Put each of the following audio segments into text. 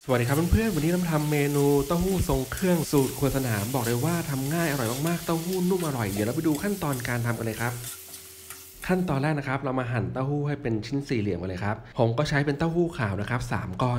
สวัสดีครับเพื่อนๆวันนี้เรามาทำเมนูเต้าหู้ทรงเครื่องสูตรครัวสนามบอกเลยว่าทำง่ายอร่อยมากๆเต้าหู้นุ่มอร่อยเดี๋ยวเราไปดูขั้นตอนการทำกันเลยครับขั้นตอนแรกนะครับเรามาหั่นเต้าหู้ให้เป็นชิ้นสี่เหลี่ยมกันเลยครับผมก็ใช้เป็นเต้าหู้ขาวนะครับ3ก้อน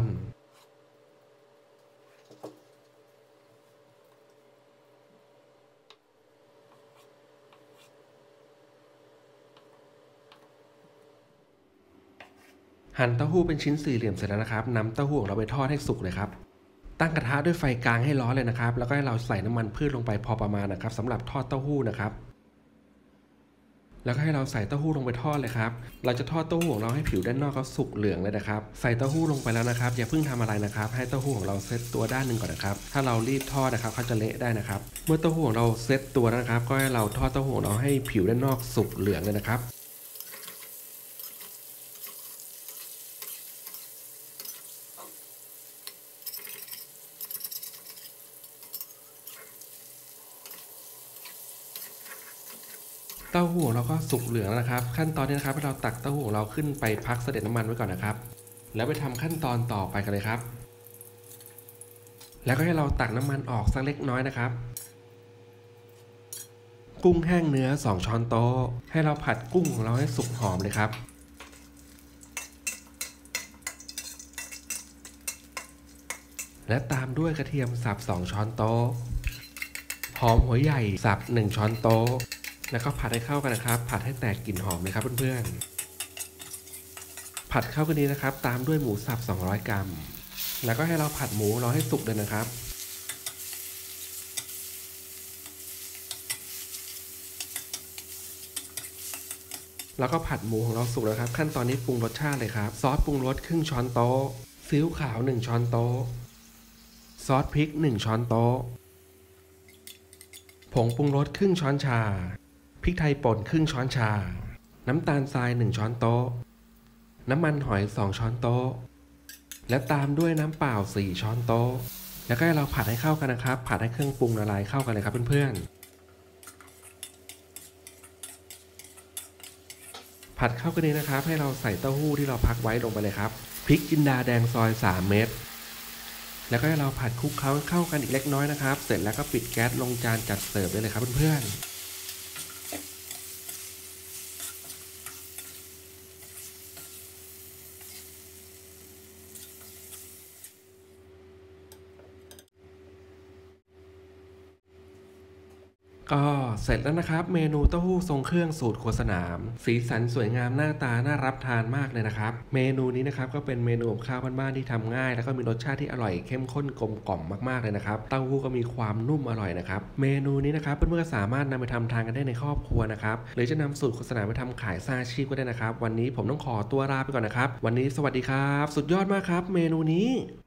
หั่นเต้าหู้เป็นชิ้นสี่เหลี่ยมเสร็จแล้วนะครับนำเต้าหู้ของเราไปทอดให้สุกเลยครับตั้งกระทะด้วยไฟกลางให้ร้อนเลยนะครับแล้วก็ให้เราใส่น้ำมันพืชลงไปพอประมาณนะครับสำหรับทอดเต้าหู้นะครับแล้วก็ให้เราใส่เต้าหู้ลงไปทอดเลยครับเราจะทอดเต้าหู้ของเราให้ผิวด้านนอกเขาสุกเหลืองเลยนะครับใส่เต้าหู้ลงไปแล้วนะครับอย่าเพิ่งทำอะไรนะครับให้เต้าหู้ของเราเซตตัวด้านหนึ่งก่อนนะครับถ้าเรารีบทอดนะครับเขาจะเละได้นะครับเมื่อเต้าหู้ของเราเซตตัวแล้วนะครับก็ให้เราทอดเต้าหู้ของเราให้ผิวด้านนอกสุกเหลืองเลยนะครับเต้าหู้ของเราก็สุกเหลืองแล้วนะครับขั้นตอนนี้นะครับให้เราตักเต้าหู้ของเราขึ้นไปพักเสด็จน้ำมันไว้ก่อนนะครับแล้วไปทำขั้นตอนต่อไปกันเลยครับแล้วก็ให้เราตักน้ำมันออกสักเล็กน้อยนะครับกุ้งแห้งเนื้อ2ช้อนโต๊ะให้เราผัดกุ้งของเราให้สุกหอมเลยครับและตามด้วยกระเทียมสับ2ช้อนโต๊ะหอมหัวใหญ่สับ1ช้อนโต๊ะแล้วก็ผัดให้เข้ากันนะครับผัดให้แตกกลิ่นหอมเลยครับเพื่อนๆผัดเข้ากันดีนะครับตามด้วยหมูสับ200 กรัมแล้วก็ให้เราผัดหมูเราให้สุกเลยนะครับแล้วก็ผัดหมูของเราสุกแล้วครับขั้นตอนนี้ปรุงรสชาติเลยครับซอสปรุงรสครึ่งช้อนโต๊ะซีอิ๊วขาว1ช้อนโต๊ะซอสพริก1ช้อนโต๊ะผงปรุงรสครึ่งช้อนชาพริกไทยป่นครึ่งช้อนชาน้ำตาลทราย1ช้อนโต๊ะน้ำมันหอย2ช้อนโต๊ะและตามด้วยน้ำเปล่า4ช้อนโต๊ะแล้วก็ให้เราผัดให้เข้ากันนะครับผัดให้เครื่องปรุงละลายเข้ากันเลยครับเพื่อนๆผัดเข้ากันดีนะครับให้เราใส่เต้าหู้ที่เราพักไว้ลงไปเลยครับพริกจินดาแดงซอย3 เม็ดแล้วก็ให้เราผัดคลุกเคล้าเข้ากันอีกเล็กน้อยนะครับเสร็จแล้วก็ปิดแก๊สลงจานจัดเสิร์ฟได้เลยครับเพื่อนๆก็เสร็จแล้วนะครับเมนูเต้าหู้ทรงเครื่องสูตรครัวสนามสีสันสวยงามหน้าตาน่ารับทานมากเลยนะครับเมนูนี้นะครับก็เป็นเมนูกับข้าวบ้านๆที่ทำง่ายแล้วก็มีรสชาติที่อร่อยเข้มข้นกลมกล่อมมากๆเลยนะครับเต้าหู้ก็มีความนุ่มอร่อยนะครับเมนูนี้นะครับเพื่อนๆก็สามารถนำไปทำทานกันได้ในครอบครัวนะครับหรือจะนำสูตรครัวสนามไปทำขายสร้างอาชีพก็ได้นะครับวันนี้ผมต้องขอตัวลาไปก่อนนะครับวันนี้สวัสดีครับสุดยอดมากครับเมนูนี้